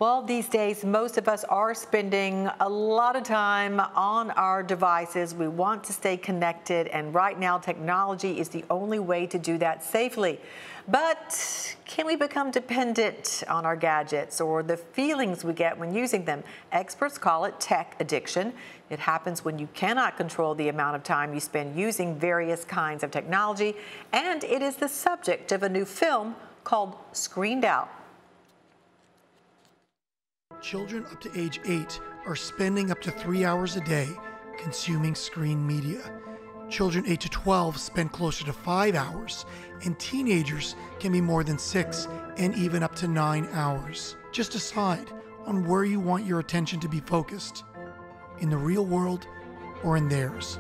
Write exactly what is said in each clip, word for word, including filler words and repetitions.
Well, these days, most of us are spending a lot of time on our devices. We want to stay connected, and right now, technology is the only way to do that safely. But can we become dependent on our gadgets or the feelings we get when using them? Experts call it tech addiction. It happens when you cannot control the amount of time you spend using various kinds of technology, and it is the subject of a new film called Screened Out. Children up to age eight are spending up to three hours a day consuming screen media. Children eight to twelve spend closer to five hours, and teenagers can be more than six and even up to nine hours. Just decide on where you want your attention to be focused, in the real world or in theirs.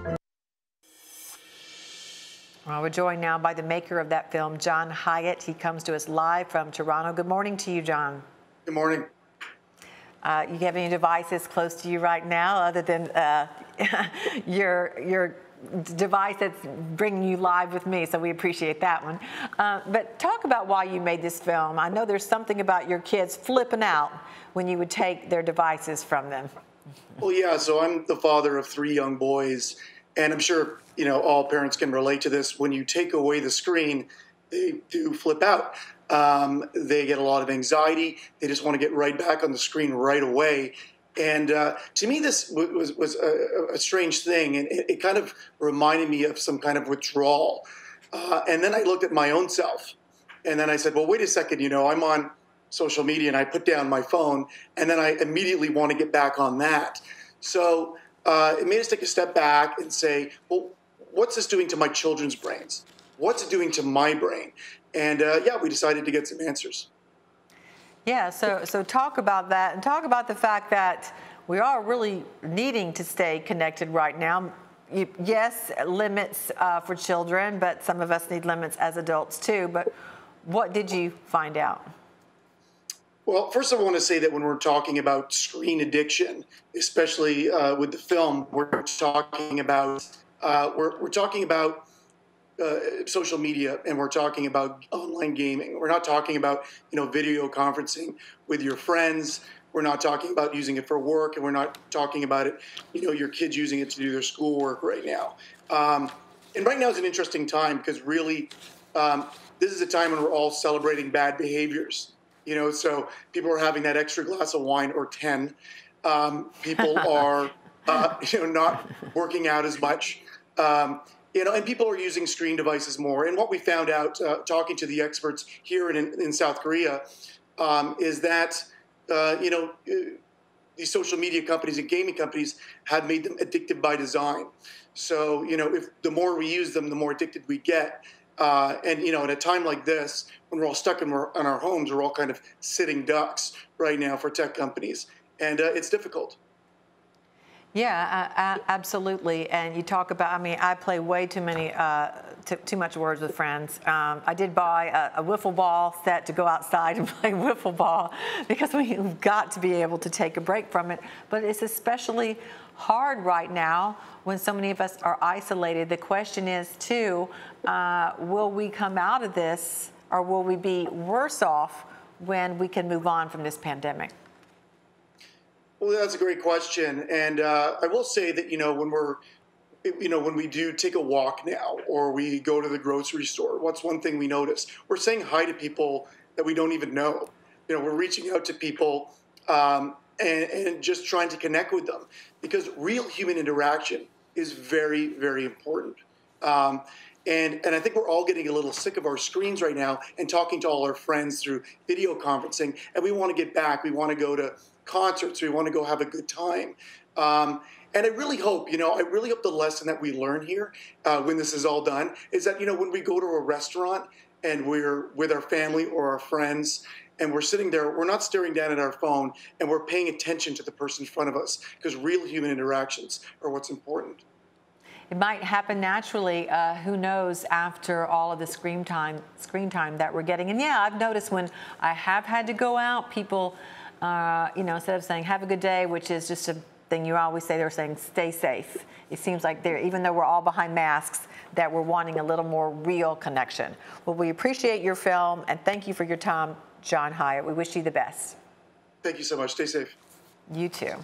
Well, we're joined now by the maker of that film, Jon Hyatt. He comes to us live from Toronto. Good morning to you, Jon. Good morning. Uh, you have any devices close to you right now other than uh, your your device that's bringing you live with me, so we appreciate that one. Uh, but talk about why you made this film. I know there's something about your kids flipping out when you would take their devices from them. Well, yeah, so I'm the father of three young boys, and I'm sure, you know, all parents can relate to this. When you take away the screen, they do flip out. Um, they get a lot of anxiety. They just want to get right back on the screen right away. And uh, to me, this was, was a, a strange thing, and it, it kind of reminded me of some kind of withdrawal. Uh, and then I looked at my own self, and then I said, well, wait a second, you know, I'm on social media, and I put down my phone, and then I immediately want to get back on that. So uh, it made us take a step back and say, well, what's this doing to my children's brains? What's it doing to my brain? And uh, yeah, we decided to get some answers. Yeah, so so talk about that, and talk about the fact that we are really needing to stay connected right now. You, yes, limits uh, for children, but some of us need limits as adults too. But what did you find out? Well, first I want to say that when we're talking about screen addiction, especially uh, with the film, we're talking about uh, we're we're talking about Uh, social media, and we're talking about online gaming. We're not talking about, you know, video conferencing with your friends. We're not talking about using it for work, and we're not talking about it, you know, your kids using it to do their schoolwork right now. Um, and right now is an interesting time because really um, this is a time when we're all celebrating bad behaviors. You know, so people are having that extra glass of wine or ten. Um, people are, uh, you know, not working out as much. Um, You know, and people are using screen devices more. And what we found out, uh, talking to the experts here in, in South Korea, um, is that, uh, you know, these social media companies and gaming companies have made them addictive by design. So, you know, if the more we use them, the more addicted we get. Uh, and, you know, at a time like this, when we're all stuck in, our, in our homes, we're all kind of sitting ducks right now for tech companies. And uh, it's difficult. Yeah, uh, absolutely. And you talk about, I mean, I play way too many, uh, too, too much words with friends. Um, I did buy a, a wiffle ball set to go outside and play wiffle ball because we've got to be able to take a break from it. But it's especially hard right now when so many of us are isolated. The question is, too, uh, will we come out of this, or will we be worse off when we can move on from this pandemic? Well, that's a great question, and uh, I will say that, you know, when we're, you know, when we do take a walk now, or we go to the grocery store, what's one thing we notice? We're saying hi to people that we don't even know. You know, we're reaching out to people um, and, and just trying to connect with them, because real human interaction is very, very important. Um, And, and I think we're all getting a little sick of our screens right now and talking to all our friends through video conferencing. And we want to get back. We want to go to concerts. We want to go have a good time. Um, and I really hope, you know, I really hope the lesson that we learn here uh, when this is all done is that, you know, when we go to a restaurant and we're with our family or our friends and we're sitting there, we're not staring down at our phone, and we're paying attention to the person in front of us, because real human interactions are what's important. It might happen naturally. Uh, who knows, after all of the screen time, screen time that we're getting. And yeah, I've noticed when I have had to go out, people, uh, you know, instead of saying "have a good day," which is just a thing you always say, they're saying "stay safe." It seems like they're, even though we're all behind masks, that we're wanting a little more real connection. Well, we appreciate your film, and thank you for your time, Jon Hyatt. We wish you the best. Thank you so much. Stay safe. You too.